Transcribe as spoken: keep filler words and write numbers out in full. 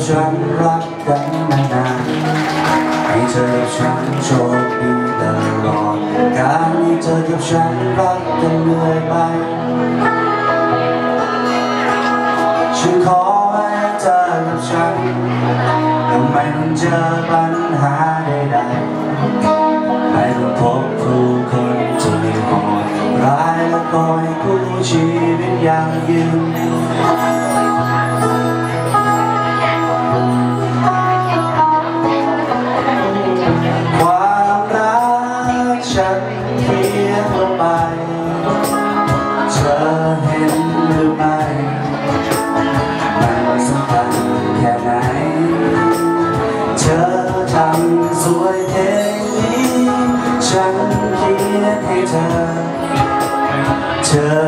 ฉันรักกันนานๆให้เธอกับฉันโชคดีตลอดการที่เธอกับฉันรักกันเหนื่อยไปฉันขอให้เธอกับฉันไม่ต้องเจอปัญหาใดๆไม่ต้องพบผู้คนจะมีโหดร้ายและคอยกู้ชีวิตอย่างยืนความรักฉันเขียนลงไปเธอเห็นหรือไม่มันสำคัญแค่ไหนเธอทำสวยเท่นี้ฉันเขียนให้เธอเธอ